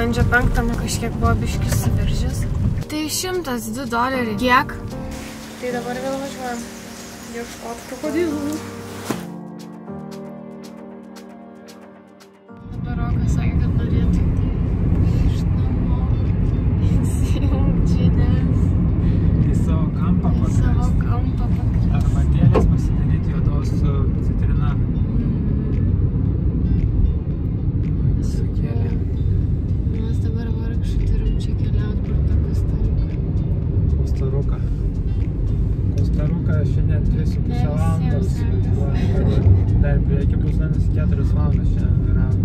balandžio 5 kažkiek buvo biškis suviržęs. Tai $102. Kiek? Tai dabar vėl važiuojam ieškot krokodilų. Dabar Rokas sakė, kad norėtų grįžt namo, įsijungt žinias. Į savo kampą pakrist. Arbatėlės pasidaryti juodos su citrina. Sukėlė. Mes dabar vargšai turim čia keliaut pro tą Kostaruką. Kostaruka šiandien 3,5 valandos. Dar prieki pusvalandis 4 valandas šiandien vyravo.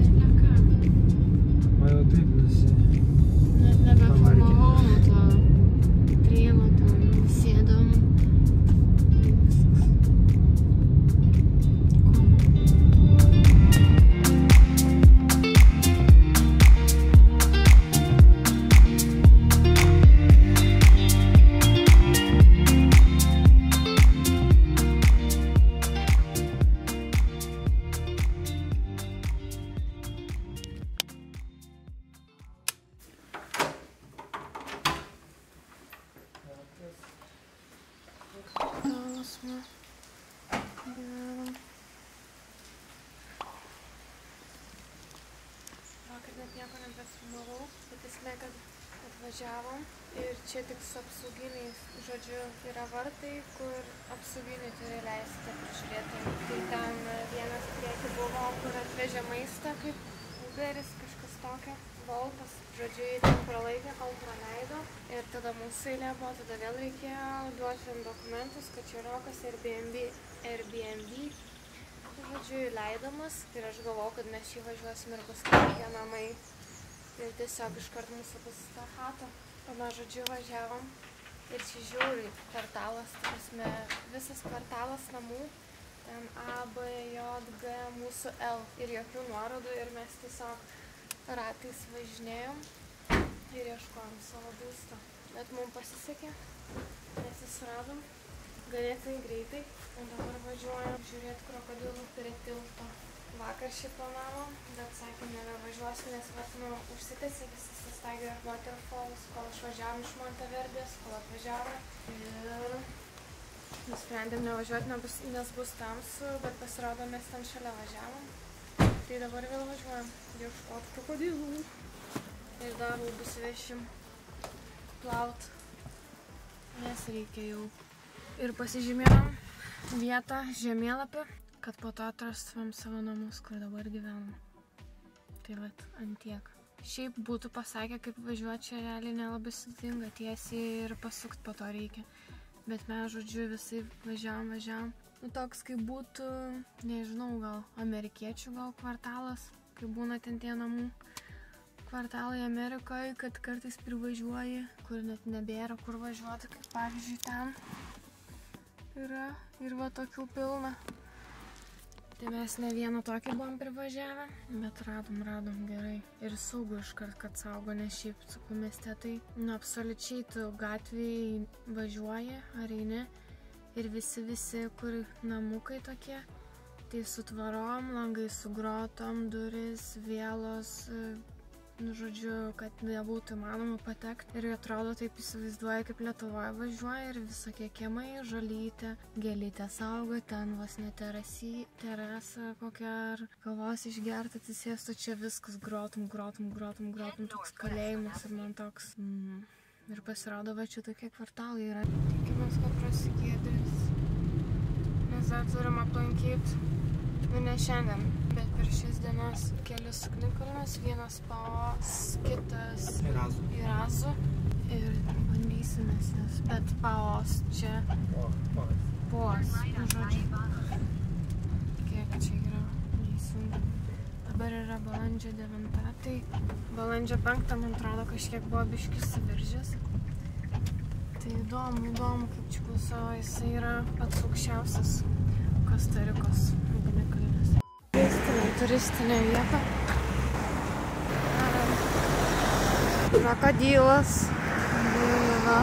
O jau taip Nebefilmavau nuo to trėno, ten sėdom. Vakar net nieko nebefilmavau, bet esmė, kad atvažiavom ir čia tik su apsauginiais, žodžiu, yra vartai, kur apsauginiai turi leisti prižiūrėti. Tai ten vienas prieki buvo, kur atvežė maistą, kaip Uberis, kažkas tokio, Voltas, žodžiu, jį ten pralaikė, kol praleido. Ir tada mūsų eilė buvo, tada vėl reikėjo duoti dokumentus, kad čia Rokas Airbnb. Žodžiu, įleidamas ir aš galvojau, kad mes šį važiuosim ir bus tokie namai. Ir tiesiog iškart mūsų bus tą chatą. O mes, žodžiu, važiavom ir čia žiūri kvartalas, tarasme, visas kvartalas namų. Ten A, B, J, G, mūsų L ir jokių nuorodų ir mes tiesiog ratais važinėjom ir ieškojom savo būsto. Bet mums pasisekė, mes jį suradom ganėtinai greitai. O dabar važiuojam žiūrėti krokodilų prie tilto. Vakar šį planavom, bet sakėm, nebevažiuosim, nes užsitęsė visas tas Tiger Waterfalls, kol išvažiavom iš Monteverdės, kol atvažiavom. Ir nusprendėm nevažiuoti, nes bus tamsu, bet pasirodo mes ten šalia važiavom. Tai dabar vėl važiuojam ieškot krokodilų. Ir dar rūbus vešim plaut, nes reikia jau. Ir pasižymėjom vietą žemėlapį, kad po to atrastumėm savo namus, kur dabar gyvenam. Tai vat, antiek. Šiaip būtų pasakę, kaip važiuoti čia realiai nelabai sudėtinga, tiesiai ir pasukt po to reikia. Bet mes, žodžiu, visai važiavom. Nu, toks kaip būtų, nežinau, gal amerikiečių gal kvartalas, kai būna ten tie namų kvartalai Amerikoje, kad kartais privažiuoji, kur net nebėra kur važiuoti, kaip pavyzdžiui ten yra ir va tokių pilna. Tai mes ne vieną tokį buvom privažiavę, bet radom gerai. Ir saugu iškart, kad saugo, nes šiaip sakau mieste tai absoliučiai tu gatvėje važiuoji ar eini ir visi, kur namukai tokie, tai su tvarom, langai su grotom, duris, vielos, nu žodžiu, kad nebūtų įmanoma patekti. Ir atrodo taip įsivaizduoja, kaip Lietuvoje važiuoja ir visokie kiemai, žolytė, gėlytė saugo, ten vos ne terasa kokia ar kavos išgerti atsisėstų, čia viskas grotum, toks kalėjimas ir man toks. Ir pasirodo, va čia tokie kvartalai yra. Tikimės, kad prasigiedrės. Mes dar turim aplankyti, nu ne šiandien, bet per šias dienas kelius ugnikalnius, vienas Paos, kitas į Razų. Ir bandysimės jas, bet Paos čia Paos, nu žodžiu. Kiek čia yra neįsijungi. Dabar yra balandžio 9, tai balandžio 5, man atrodo, kažkiek buvo biškis suviržęs. Tai įdomu, kaip čia klauso, jisai yra pats aukščiausias Kostarikos ugnikalnis. Turistinė vieta. Krokodilas. Va.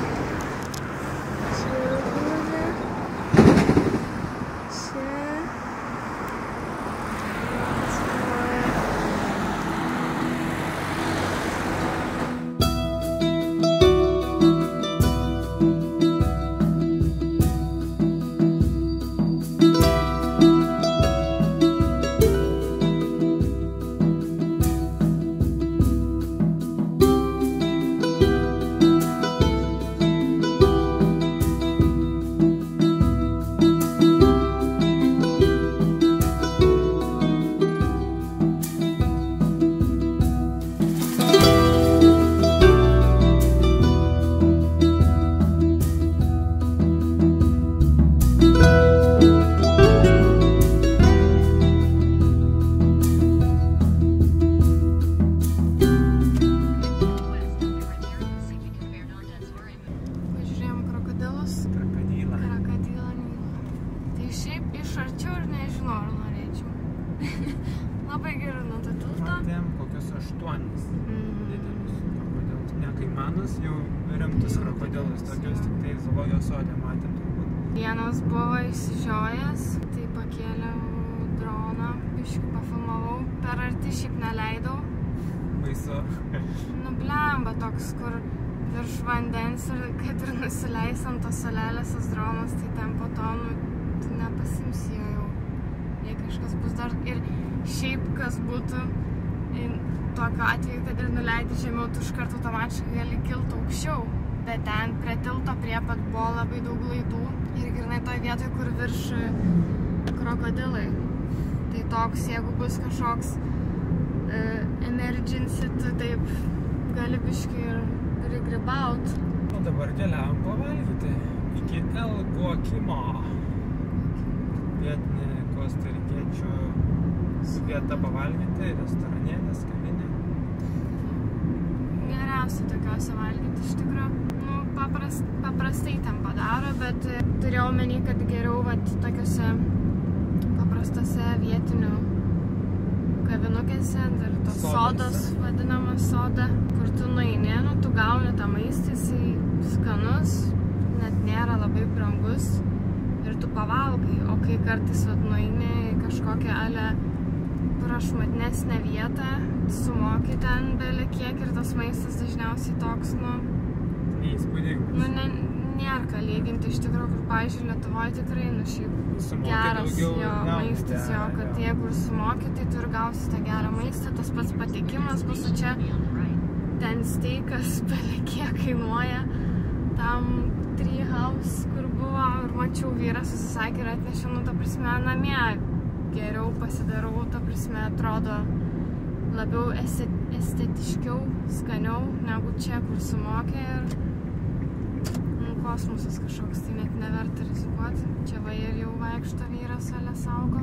kaimanus, jau rimtus krokodilus, tokius tik tai zoologijos sode matėm turbūt. Vienas buvo išsižiojęs, tai pakėliau droną, biškį pafilmavau, per arti šiaip neleidau. Baisu. Nu blemba toks, kur virš vandens ir kad ir nusileis ant tos salelės tas dronas, tai ten po to, tu nepasimsi jau. Jei kažkas bus dar ir šiaip kas būtų tokiu atveju, kad ir nuleidi žemiau, tu iškart automatiškai gali kilti aukščiau. Bet ten prie tilto prie pat buvo labai daug laidų ir grynai toj vietoj, kur virš krokodilai. Tai toks, jeigu bus kažkoks emergency, tu taip gali biškį ir grybaut. O dabar keliavom pavalgyti iki El Guakimo. Vietinė kostarikiečių vieta pavalgyti, restoranėlės, kavinė. Geriausia tokiuose valgyti iš tikrųjų. Nu, paprastai ten padaro, bet turėjau omeny, kad geriau tokiuose paprastose vietinių kavinukėse, dar tos sodos, vadinamas soda, kur tu nueini, nu, tu gauni tą maistą, jisai skanus, net nėra labai brangus ir tu pavalgai, o kai kartais nueini į kažkokią ale prašmatnesnę vietą, sumoki ten belė kiek ir tas maistas dažniausiai toks, nu... Neįspūdingas. Nu, nėra ką lyginti iš tikrųjų, kur, pavyzdžiui, Lietuvoje tikrai, nu, šiaip geras jo maistas, jo, kad jeigu ir sumoki, tai tu ir gausi tą gerą maistą, tas pats patikimas bus, o čia ten steikas belė kiek kainuoja, tam Treehouse, kur buvo, ir mačiau vyras susisakė ir atnešė, nu, ta prasme, namie geriau pasidarau, ta prasme, atrodo labiau estetiškiau, skaniau, negu čia, kur sumokė ir kosmosas kažkoks, tai net neverta rizikuoti. Čia va ir jau vaikšto vyras, ale saugo.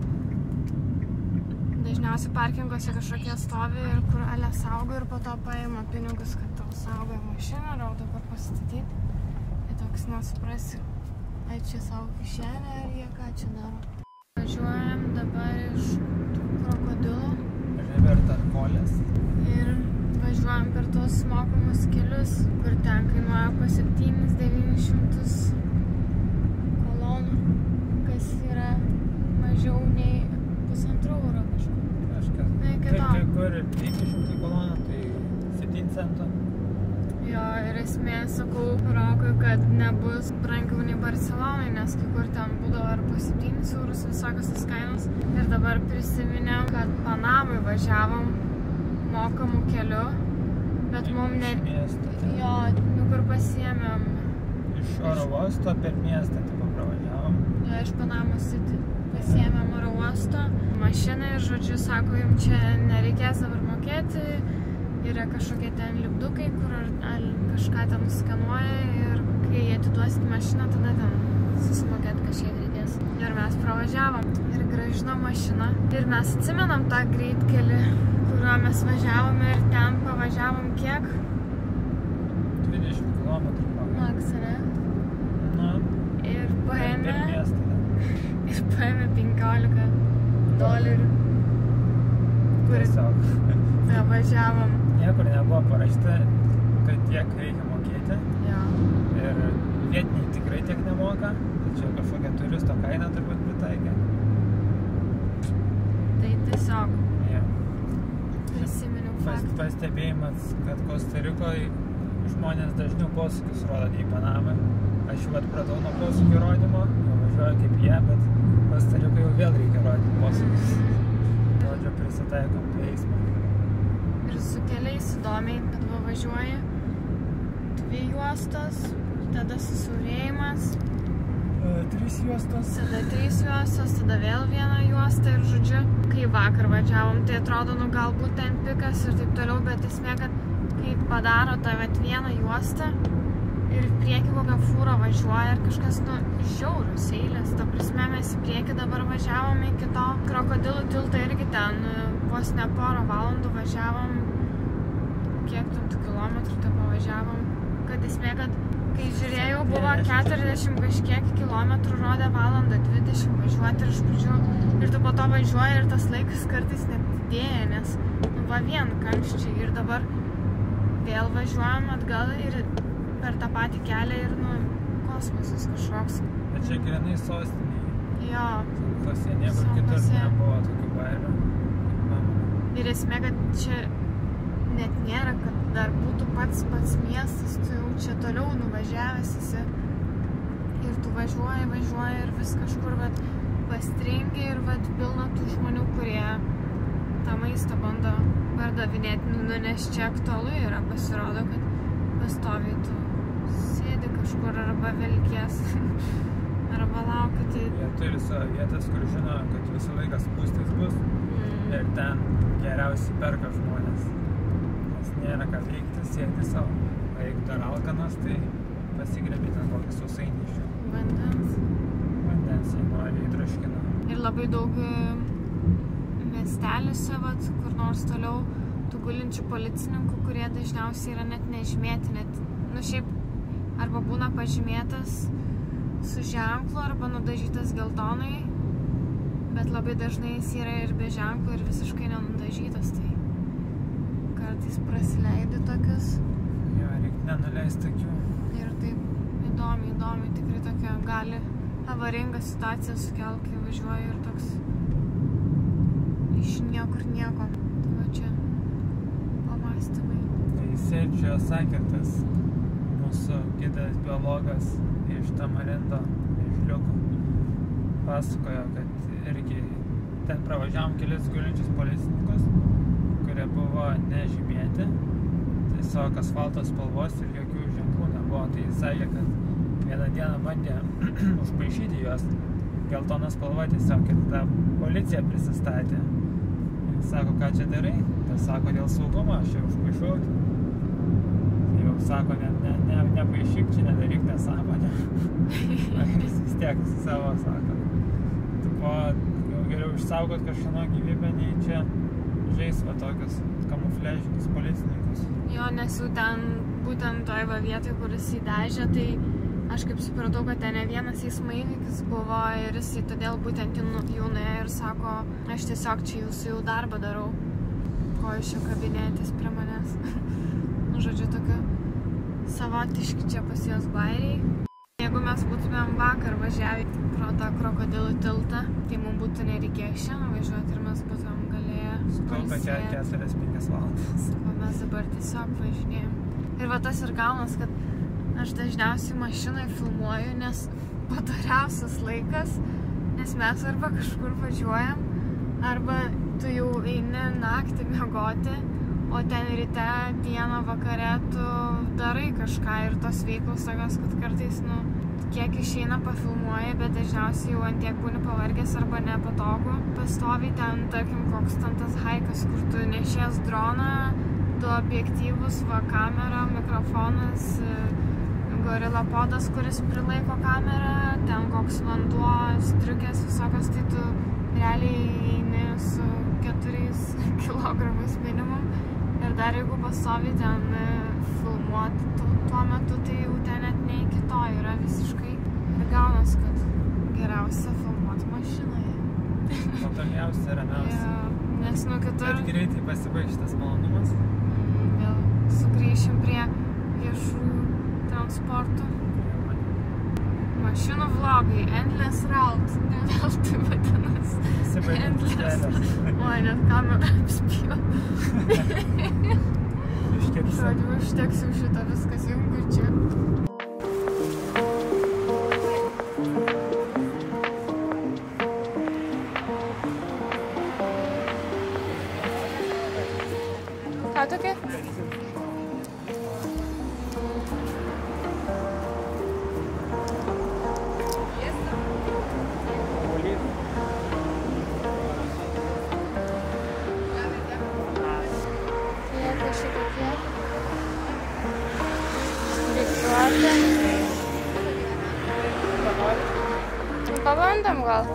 Dažniausiai parkinguose kažkokie stovi ir kur ale saugo ir po to paima pinigus, kad tau saugo mašiną, ar dabar pasistatyti. Tai toks nesuprasi, ai čia savo kišenę, ar jie ką čia daro. Važiuojam dabar iš krokodilo. Revertarkolės. Ir važiuojam per tos mokamus kelius, kur ten kainuoja po 700–900 kolonų, kas yra mažiau nei €1,5 kažkur. Kai kur 500 kolonų, tai 7 centų. Jo, ir esmė, sakau Rokui, kad nebus brangiau nei Barcelonai, nes kai kur ten būdavo ir po 7 eurus visokios tas kainos. Ir dabar prisiminėm, kad Panamai važiavom mokamų keliu, bet mum ne... Jo, nu kur pasiėmėm. Iš oro uosto per miestą tipo pravažiavom. Jo, iš Panamos City pasiėmėm oro uosto mašiną ir, žodžiu, sako, jums čia nereikės dabar mokėti. Yra kažkokie ten lipdukai, kur kažką ten nuskanuoja ir kai atiduosit mašiną, tada ten susimokėt kažkiek reikės. Ir mes pravažiavom ir grąžinom mašiną. Ir mes atsimenam tą greitkelį, kuriuo mes važiavome ir ten pavažiavom kiek? 20 km. Maks, ne? Na. Ir paėmė... Per miestą. Ir paėmė $15. Tiesiog. Tai važiavom. Niekur nebuvo parašyta, kad tiek reikia mokėti. Jo. Ir vietiniai tikrai tiek nemoka. Tačiau kažkokia turisto kaina turbūt pritaikė. Tai tiesiog. Ja. Prisiminiau faktą. Pastebėjimas, kad Kostarikoje žmonės dažniau posūkius rodo nei Panamai. Aš jau atpratau nuo posūkių rodymo, jau važiuoju kaip jie, bet Kostarikoje jau vėl reikia rodyti posūkius. Žodžio prisitaikom prie eismo. Ir su keliais įdomiai, kad važiuoji 2 juostos, tada susiaurėjimas, 3 juostos, tada 3 juostos, tada vėl 1 juosta ir, žodžiu, kai vakar važiavom, tai atrodo, nu galbūt ten pikas ir taip toliau, bet esmė, kad kai padaro tą 1 juostą ir į priekį kokią fūrą važiuoja ir kažkas, nu, žiaurus eilės. Ta prasme, mes į priekį dabar važiavom iki to krokodilų tiltą irgi ten vos ne porą valandų važiavom, kiek ten tų kilometrų tai pavažiavom, kad esmė, kad kai žiūrėjau, buvo 40 kažkiek kilometrų, rodė valandą 20 važiuoti ir iš pradžių, ir tu po to važiuoji ir tas laikas kartais net didėja, nes nu, va vien kamščiai ir dabar vėl važiuojam atgal ir per tą patį kelią ir, kosmosas kažkoks. Bet čia grinai sostinėje. Jo. Sankose niekur kitur nebuvo tokių bairių. Ir esmė, kad čia net nėra, kad dar būtų pats miestas, tu jau čia toliau nuvažiavęs esi. Ir tu važiuoji ir vis kažkur pastringi ir pilna tų žmonių, kurie tą maistą bando pardavinėti, nes čia aktualu yra, pasirodo, kad pastoviai tu sėdi kažkur arba velkies, arba lauki. Tai... Jie turi savo vietas, kur žino, kad visą laiką spūstis bus ir ten geriausiai perka žmonės. Nes nėra ką veikti, sėdi savo. O jeigu dar alkanas, tai pasigrebi ten kokį sausainiščių. Vandens jį nori įtraškina. Ir labai daug miesteliuose, kur nors toliau tų gulinčių policininkų, kurie dažniausiai yra net nežymėti, šiaip arba būna pažymėtas su ženklu, arba nudažytas geltonai, bet labai dažnai jis yra ir be ženklų ir visiškai nenudažytas, tai kartais prasileidi tokius. Jo, reikia nenuleisti akių. Ir taip įdomi, tikrai tokia gali avaringa situacija sukelti, kai važiuoju ir toks iš niekur nieko. Tai va čia pamąstymai. Tai Sergio sakė, tas mūsų gidas biologas iš Tamarindo, iš Liuko, pasakojo, kad irgi ten pravažiavom kelis gulinčius policininkus, kurie buvo nežymėti, tiesiog asfalto spalvos ir jokių ženklų nebuvo. Tai jis sakė, kad vieną dieną bandė užpaišyti juos geltoną spalvą tiesiog ir ta policija prisistatė. Jis sako, ką čia darai? Tai sako, dėl saugumo aš čia užpaišau. Jau sako, nepaišyk, čia nedaryk nesąmonę. Jis vis tiek savo sako. Tipo, geriau išsaugot kažkieno gyvybę, nei čia žais tokius kamufliažinius policininkus. Jo, nes jau ten būtent toj vietoj, kur jis įdažė, tai aš kaip supratau, kad ten ne vienas eismo įvykis buvo ir jis todėl būtent jau nuėjo ir sako, aš tiesiog čia jūsų jau darbą darau, ko jūs čia kabinėtis prie manęs. Žodžiu, tokiu savotiški čia pas jos bairiai. Jeigu mes būtumėm vakar važiavę pro tą krokodilų tiltą, tai mums būtų nereikėjo šiandien važiuoti ir mes būtumėm galėję sutaupę 4-5 valandas. O mes dabar tiesiog važinėjom. Ir va tas ir gaunas, kad aš dažniausiai mašinai filmuoju, nes padoriausias laikas, nes mes arba kažkur važiuojam, arba tu jau eini naktį miegoti, o ten ryte, dieną, vakare tu darai kažką ir tos veiklos tokios, kad kartais, kiek išeina pafilmuoji, bet dažniausiai jau ant tiek būni pavargęs arba nepatogu. Pastoviai ten, tarkim, koks ten tas haikas, kur tu nešies droną, 2 objektyvus, kamera, mikrofonas, gorila podas, kuris prilaiko kamerą, ten koks vanduo, striukės visokios, tai tu realiai eini su 4 kilogramais minimum. Ir dar jeigu pastoviai ten filmuoti tuo metu, tai jau ten net ne iki to yra visiškai. Ir gaunas, kad geriausia filmuoti mašinoje. Patogiausia, ramiausia. Ja, nes kitur... Bet greitai pasibaigs šitas malonumas. Vėl sugrįšim prie viešųjų transportų. Mašinų vlogai, Endless Route, ne veltui vadinasi. Endless. Oi, net kamerą apspėjo. Žodžiu, užteks jau šitą, viskas jungiu čia. Ką tokia? Pabandom gal.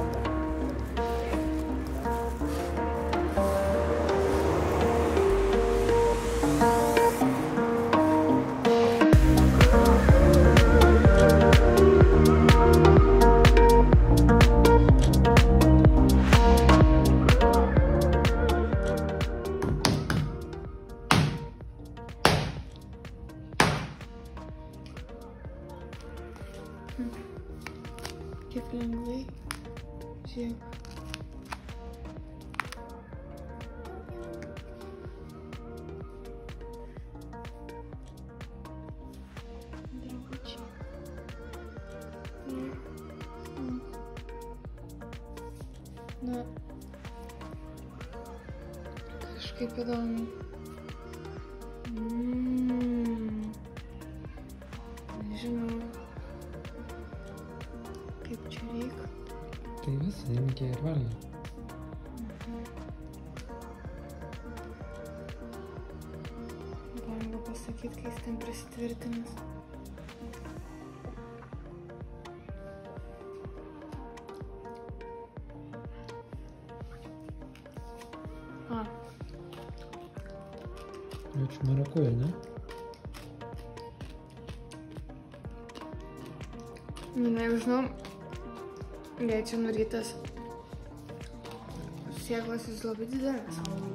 Kiek lengvai. Žiūrėk. Draugučiai. Na. Kažkaip įdomu. Nežinau. Kaip čia reikia. Tai visą imkė ir valė. Galima pasakyti, kai jis ten prisitvirtinęs. Jaučiu marakuja, ne? Nežinau, jei čia nurytas sėklas jis labai didelis.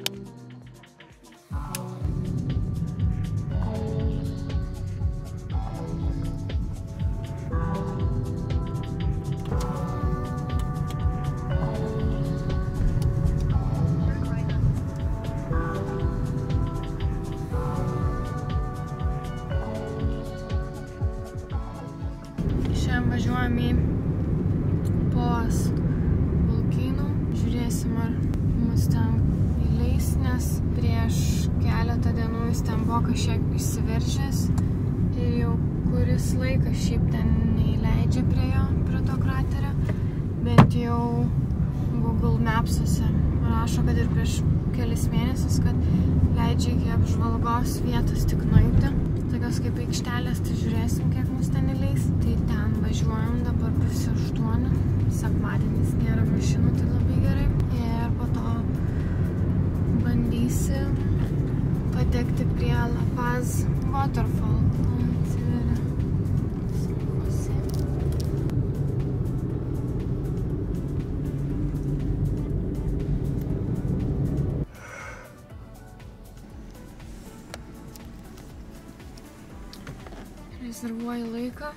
Šiandien važiuojam į Poas Volcano. Žiūrėsim, ar mus ten įleis, nes prieš keletą dienų jis ten buvo kažkiek išsiveržęs ir jau kuris laikas šiaip ten neįleidžia prie to kraterio, bet jau Google Mapsuose rašo, kad ir prieš kelis mėnesius, kad leidžia iki apžvalgos vietos tik nueiti. Tokios kaip aikštelės, tai žiūrėsim, kiek mus ten įleis. Tai ten važiuojam, dabar pusė 8. Sekmadienis nėra mašinų, tai labai gerai. Ir po to bandysim patekti prie La Paz Waterfall. Atsiveria sunkusi. Rezervuoju laiką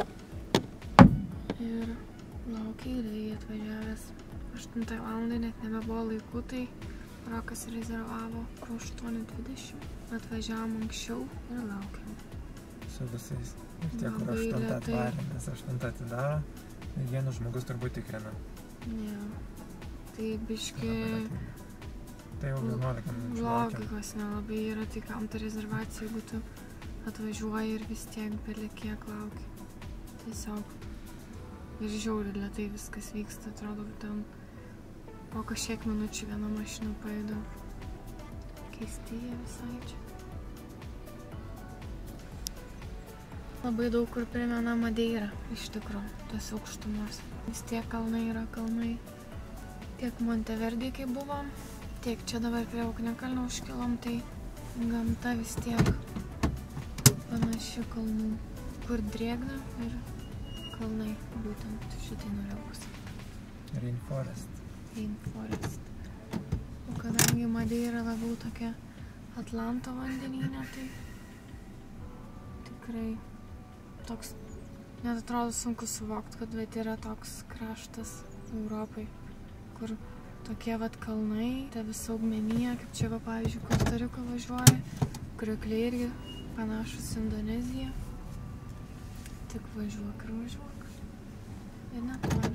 ir laukiu, ir jie atvažiavęs 8 valandą, net nebebuvo laikų, tai Rokas rezervavo po 8:20. Atvažiavom anksčiau ir laukiam. Su visais. Ir tie, kur 8 atvarė, nes 8 atidaro, tai vienas žmogus turbūt tikrina. Ne. Tai biški Tai jau 11 minučių laukia. logikos nelabai yra, tai kam ta rezervacija, jeigu tu atvažiuoji ir vis tiek belekiek lauki. Tiesiog ir žiauriai lėtai viskas vyksta, atrodo, ten po kažkiek minučių viena mašina pajuda. Keisti jie visai čia. Labai daug kur primena Madeirą, iš tikrųjų, tos aukštumos. Vis tiek kalnai yra kalnai. Tiek Monteverdėj, kai buvom, tiek čia dabar prie Ugnikalnio užkilom, tai gamta vis tiek panaši kalnų, kur drėgna ir kalnai, būtent šitai norėjau pasakyti. Rainforest. Rainforest. O kadangi Madeira labiau tokia Atlanto vandenyne, tai tikrai toks, net atrodo sunku suvokti, kad bet yra toks kraštas Europai, kur tokie vat kalnai, ta visa augmenija, kaip čia va, pavyzdžiui, Kostariko važiuoja, kriokliai irgi panašus Indoneziją. Tik važiuok ir važiuok. Ir netoli.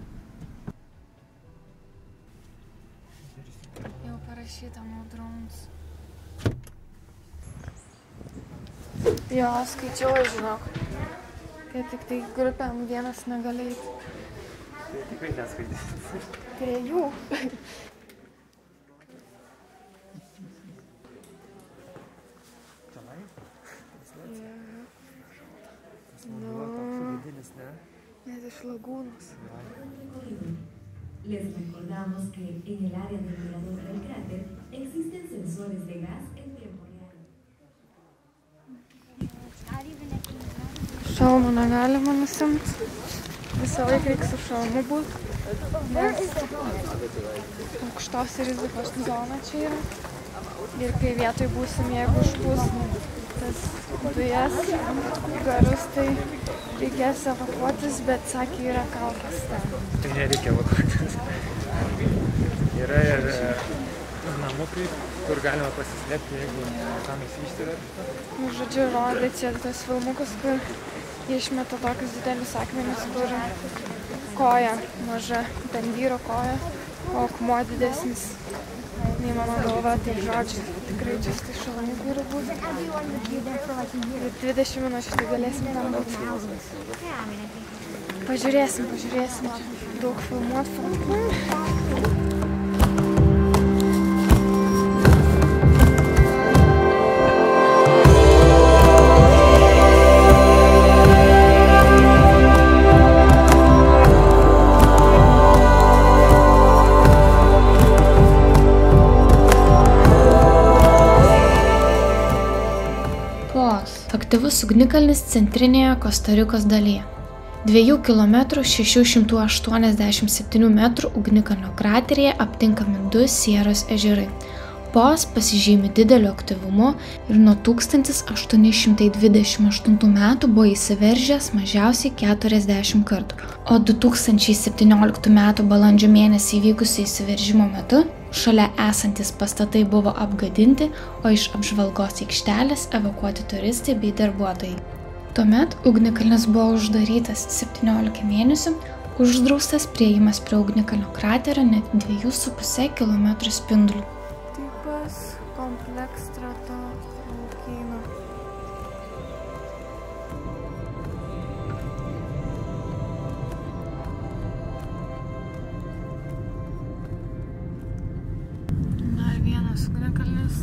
Jau parašyta no drones. Jo, skaičiau, žinok. Kad tik tai grupėm vienas negali eiti. Tikrai neskaitys. Prie jų. Net iš lagūnos. Les recordamos que en el área del mirador del cráter existen sensores de gas en tiempo real. Šalmą negalima nusimti. Visą laiką reikia su šalmu būti. Nes aukštos rizikos zona čia yra. Ir kai vietoj būsim, jeigu užpūs tas dujas, garus, tai reikės evakuotis, bet sakė, yra kaukės ten. Tai nereikia evakuotis. Yra ir namukai, kur galima pasislėpti, jeigu kam įsivyšti. Žodžiu, rodė čia tas filmukas, kur išmeta tokius didelius akmenis, kur koja maža, ten vyro koja, o akmuo didesnis nei mano galva, tai žodžiu, tikrai čia tai šalami vyru būtų. Ir 20 minučių tai galėsim ten būti. Pažiūrėsim, daug filmuot. Aktyvus ugnikalnis centrinėje Kostarikos dalyje. 2 km 687 metrų ugnikalnio krateryje aptinkami 2 Sieros ežerai. Pos pasižymi dideliu aktyvumu ir nuo 1828 metų buvo įsiveržęs mažiausiai 40 kartų, o 2017 metų balandžio mėnesį įvykusio įsiveržimo metu šalia esantis pastatai buvo apgadinti, o iš apžvalgos aikštelės evakuoti turistai bei darbuotojai. Tuomet ugnikalnis buvo uždarytas 17 mėnesių, uždraustas priėjimas prie ugnikalnio kraterio net 2,5 km spindulių. Tipas komplekstrato volcano. Dar vienas ugnikalnis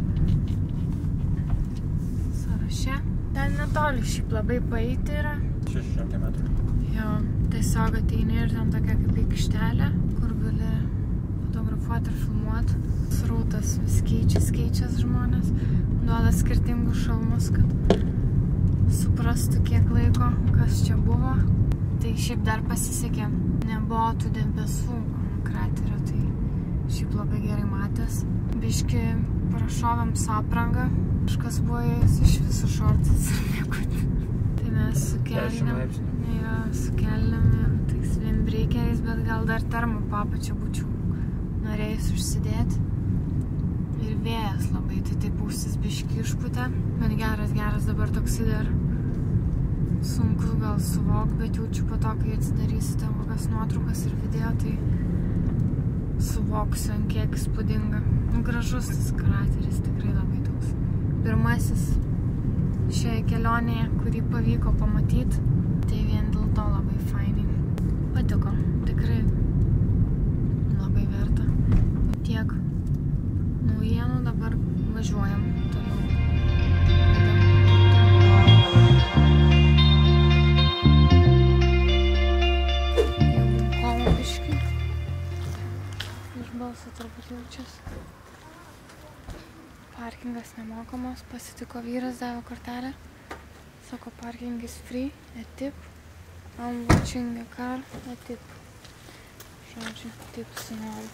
sąraše. Ten netoli šiaip labai paeiti yra. 16 metrų. Jo, tiesiog ateini ir ten tokia kaip aikštelė, kur gali fotografuoti ir filmuoti. Srautas vis keičias žmonės, duoda skirtingus šalmus, kad suprastų kiek laiko, kas čia buvo. Tai šiaip dar pasisekė, nebuvo tų debesų kraterio, tai šiaip labai gerai matęs. Biški prašovėm su apranga, kažkas buvo iš visų šortus ir niekut. Tai mes su kelnėm ir tais vienbreikeriais, bet gal dar termų papačią būčiau norėjus užsidėti. Ir vėjas labai, tai taip ausis biški išpūtė. Bet geras dabar toksai dar sunku gal suvokti, bet jaučiu po to, kai atsidarysite kokias nuotraukas ir video, tai suvoksiu, ant kiek įspūdinga. Gražus tas krateris, tikrai labai toks. Pirmasis šioje kelionėje, kurį pavyko pamatyti, tai vien dėl to labai fainiai. Patiko, tikrai labai verta. Tiek naujienų, dabar važiuojam toliau. Jau komo biškį. Iš balso turbūt jaučias. Parkingas nemokamas, pasitiko vyras, davė kortelę. Sako, parking is free, a tip. I'm watching a car, a tip. Žodžiu, tip senolių.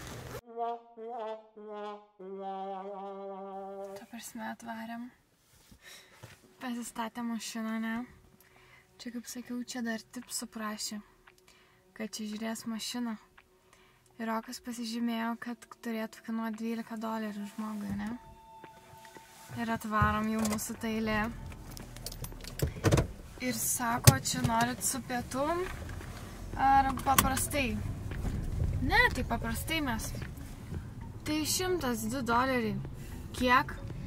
Ta prasme atvarėm. Pasistatė mašiną, ne? Čia, kaip sakiau, čia dar tip suprašė, kad čia žiūrės mašiną. Ir Rokas pasižymėjo, kad turėtų kainuoti $12 žmogui, ne? Ir atvarom jau mūsų ta eilė. Ir sako, čia norit su pietum ar paprastai? Ne, tai paprastai mes. Tai $102. Kiek?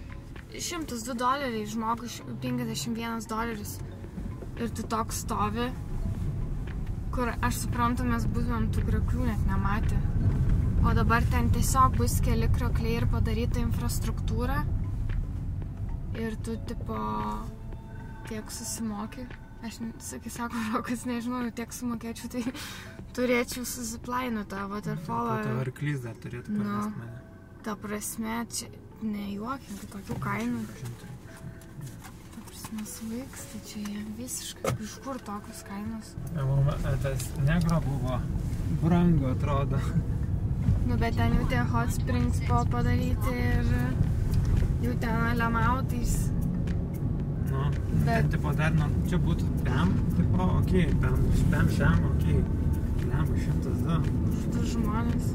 $102 žmogui, $51. Ir tu toks stovi, kur aš suprantu, mes būtumėm tų krioklių net nematę. O dabar ten tiesiog bus keli kriokliai ir padaryta infrastruktūra. Ir tu, tipo, tiek susimoki. Aš, sako Rokas, nežinau, tiek sumokėčiau, tai turėčiau susiplainu tą waterfallą. Po to arklys dar turėtų parvest mane. Ta prasme, čia nejuokinti tokių kainų. Ta prasme, suveiks, tai čia jie visiškai, iš kur tokios kainos? Tas negro buvo brangu, atrodo. Nu, bet ten jau tie hot springs buvo padaryti ir jau ten lemautais. Nu. Bet tipo dar, nu, čia būtų PEM, tipo, okei, PEM šiam, okei. Lemba 102. Du žmonės.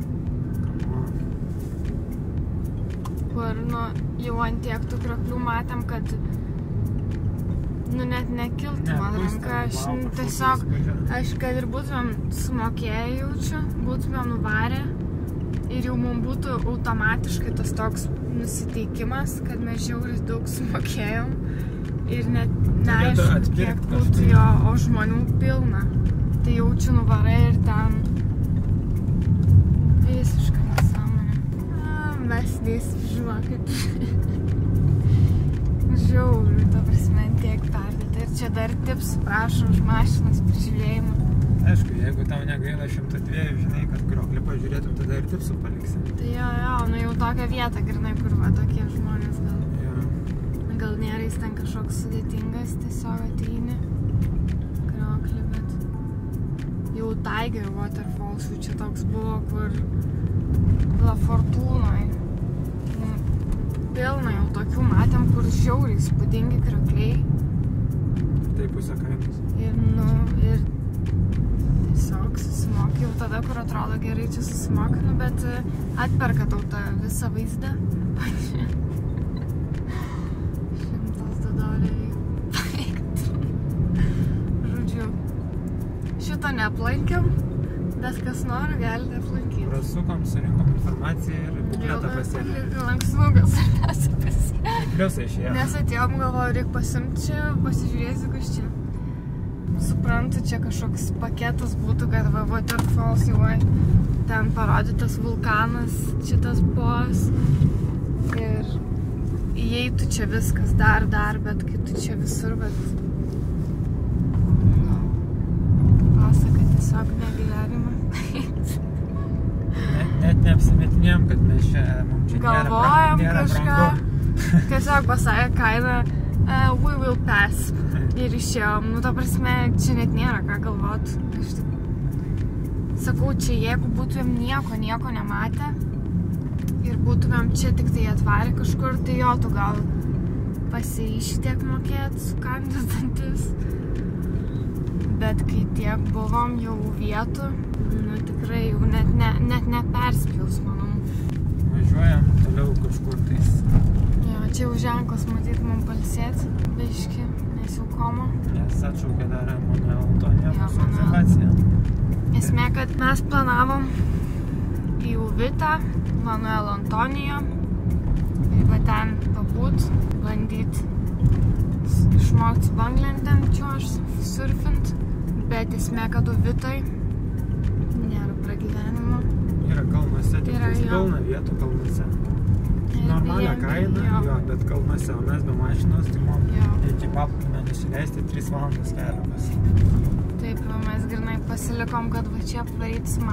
Kur, nu, jau ant tiek tų krioklių matėm, kad, nu, net nekiltų man ranka. Aš tiesiog, kad ir būtumėm sumokėję jaučiu, būtumėm nuvarę ir jau mums būtų automatiškai tas toks nusiteikimas, kad mes žiauriai daug sumokėjom ir net neaišku, kiek būtų jo, o žmonių pilna. Tai jaučiu nuvarai ir ten visiškai nesąmonė. Mes neįsim, žinokit. Žiauriai, ta prasme, tiek perdėta. Ir čia dar tips prašo už mašinas prižiūrėjimą. Aišku, jeigu tau negaila 102, žinai, kad krioklį pažiūrėtum, tada ir tipsų paliksi. Tai jo, nu jau tokią vietą, grinai, kur va tokie žmonės gal. Gal nėra jis ten kažkoks sudėtingas, tiesiog ateini krioklį, bet jau Tiger Waterfalls, čia toks buvo, kur La Fortūnoj. Pilna jau tokių matėm, kur žiauriai įspūdingi kriokliai. Tai pusę kainos. Ir, nu, ir tiesiog susimoki jau tada, kur atrodo gerai čia susimoki, nu, bet atperka tau tą visą vaizdą. Šito neaplankiam, bet kas nori, galite aplankyti. Prasukom, surinkom informaciją ir bukletą pasiėmėm. Lanksnukas svarbiausia pasiėmėm. Pliusai išėjo. Nes atėjom, galvoju, reikia pasimti čia, pasižiūrėsiu, kas čia. Suprantu, čia kažkoks paketas būtų, kad Waterfalls jau ten parodytas vulkanas, šitas bos. Ir įeitų čia viskas dar, bet kai tu čia visur, bet... Tiesiog negyvenimą. Net neapsimetinėjom, kad mes čia, mums čia galvojam nėra kažką. brangu. Tiesiog pasakė kainą, we will pass. Ir išėjom. Nu, ta prasme, čia net nėra ką galvot. Sakau, čia jeigu būtumėm nieko nematę ir būtumėm čia tik tai atvarę kažkur, tai jo, tu gal pasiryši tiek mokėt, sukandęs dantis. Bet kai tiek buvom jau vietų, nu tikrai jau net neperspjaus, manau. Važiuojam toliau kažkur tais. Jo, čia jau ženklas matyt mum palsėti, biški, nes jau koma. Nes atšaukė dar Manuel Antonijo mūsų observaciją. Esmė, kad mes planavom į Uvitą, Manuel Antonijo ir va ten pabūt, bandyt išmokti su banglentėm čiuožt, surfint. Bet esmė, kad Uvitoj nėra pragyvenimo. Yra kalnuose, tik pilna vietų kalnuose. Normalią kainą, jo, bet kalnuose, o mes be mašinos, tai mum iki paplūdimio nusileisti 3 valandas kelio pas. Taip, mes grinai pasilikom, kad va čia apvaryti su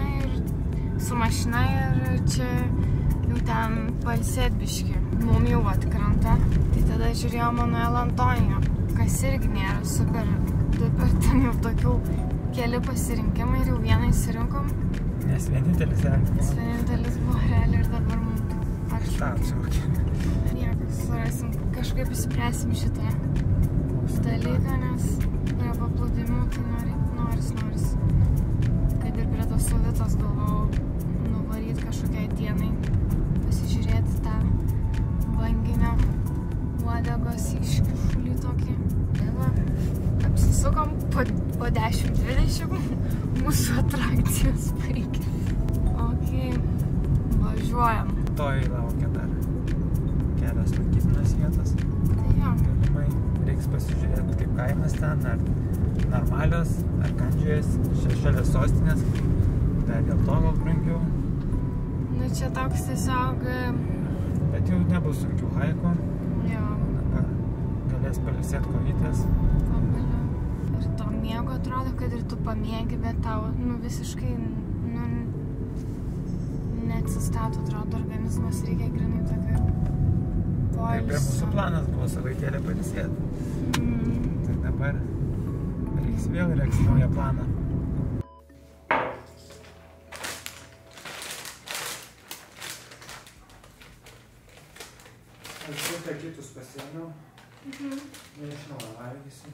mašina ir čia jau ten pailsėt biški. Mum jau atkranta, tai tada žiūrėjom Manuel Antonijo, kas irgi nėra super. Bet ten jau tokių keli pasirinkimai ir jau vieną įsirinkom. Nes vienintelis realiai. Nes vienintelis buvo realiai ir dabar mums atšaukė. Niekas, surasim, kažkaip įspręsim šitą dalyką, nes prie paplūdimių tai noris. Kad ir prie tos Uvitos galvojau nuvaryti kažkokiai dienai, pasižiūrėti tą banginio uodegos iškišulį tokį. Apsisukom po 10-20, mūsų atrakcijos baigė. Ok, važiuojam. Toj laukia dar kelios lankytinos vietos. Tai jo. Galimai reiks pasižiūrėti, kaip kaimas ten, ar normalios, ar Kandžiojos, šalia sostinės, bet dėl to gal brangiau. Nu čia toks tiesiog... Bet jau nebus sunkių haikų. Jo. Dabar galės palisėti kovytės. Ir to miego atrodo, kad ir tu pamiegi, bet tau, nu, visiškai, nu, neatsistato, atrodo, organizmas reikia grinai tokio poilsio. Taip, ir mūsų planas buvo savaitėlę palisėti. Tai dabar reiks vėl reiks naują planą. Aš šitą kitus pasiėmiau. Nežinau, valgysiu.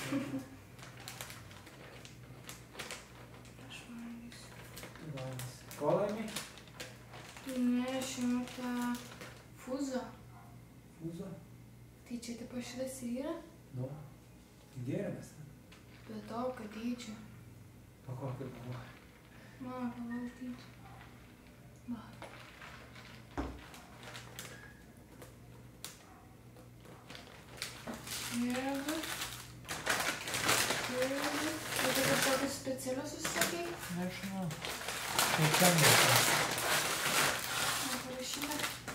Aš valgysiu. Ko laimė? Ne, aš imu tą fuzą. Fūzo? Tai čia tipo šitas ir yra? Nu, gėrimas. Bet to, kad dydžio. O kokį buvo? Mama, pavalgyti. Va. Jėga. Tai dabar tokius specialius užsakai? Nežinau. Tai ten yra. Parašyta.